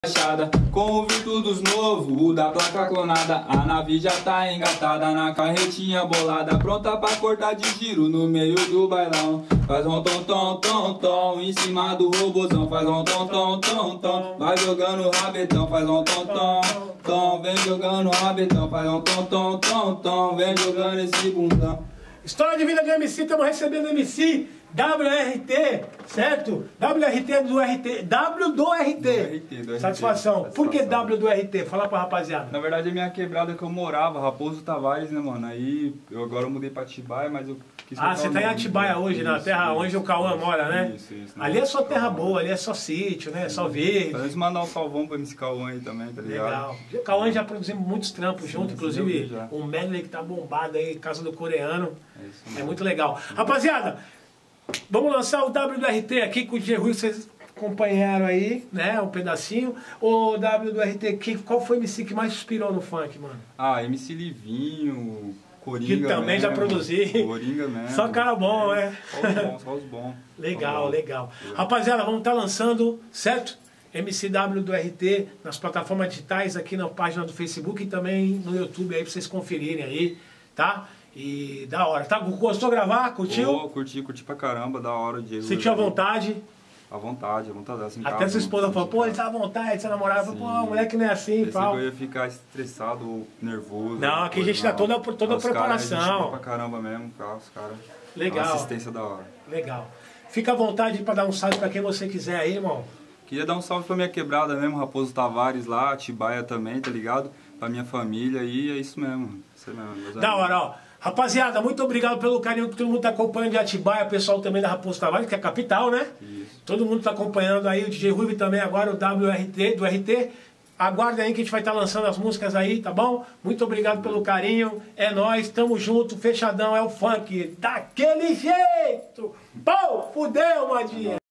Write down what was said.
Com o Virtudos novo, o da placa clonada. A nave já tá engatada na carretinha bolada, pronta pra cortar de giro no meio do bailão. Faz um tom tom tom tom em cima do robozão. Faz um tom tom tom tom, vai jogando o rabetão. Faz um tom tom tom, vem jogando o rabetão. Faz um tom tom tom tom, vem jogando esse bundão. História de vida de MC, estamos recebendo MC WRT, certo? WRT do RT, W do RT. Satisfação. Por que W do RT? Fala pra rapaziada. Na verdade, a minha quebrada que eu morava, Raposo Tavares, né, mano? Aí, eu agora mudei pra Atibaia, mas eu quis... Ah, você tá em Atibaia hoje, na terra onde o Cauã mora, né? Isso. Ali é só terra boa, ali é só sítio, né? Só verde. Às vezes mandar um salvão pra MC Cauã aí também, tá ligado? Legal. O Cauã já produzimos muitos trampos junto, inclusive um medley que tá bombado aí, Casa do Coreano. É muito legal. Rapaziada, vamos lançar o WRT aqui com o DJ Rui, vocês acompanharam aí, né? Um pedacinho. O WRT, qual foi o MC que mais inspirou no funk, mano? Ah, MC Livinho, Coringa. Que também mesmo, já produzi. Coringa mesmo. Só cara bom, né? Só os bons. Legal. Rapaziada, vamos estar lançando, certo? MCW do RT nas plataformas digitais, aqui na página do Facebook e também no YouTube aí pra vocês conferirem aí, tá? E da hora, tá? Gostou de gravar? Curtiu? Curti pra caramba, da hora o dia. Sentiu à vontade? À vontade assim. Até sua esposa falou, pô, ele tá à vontade, seu namorado falou, pô, o moleque não é assim, pau. Eu ia ficar estressado ou nervoso. Não, aqui a gente dá toda a preparação. Cara, a gente pra caramba mesmo, os caras. Legal. Uma assistência da hora. Legal. Fica à vontade pra dar um salve pra quem você quiser aí, irmão. Queria dar um salve pra minha quebrada mesmo, Raposo Tavares lá, Atibaia também, tá ligado? Pra minha família e é isso mesmo. Da hora, ó. Rapaziada, muito obrigado pelo carinho que todo mundo tá acompanhando de Atibaia, o pessoal também da Raposo Tavares, que é a capital, né? Isso. Todo mundo tá acompanhando aí, o DJ Ruivo também agora, o WRT, do RT. Aguardem aí que a gente vai estar lançando as músicas aí, tá bom? Muito obrigado pelo carinho, é nóis, tamo junto, fechadão, é o funk, daquele jeito! Pô, fudeu, Madinha!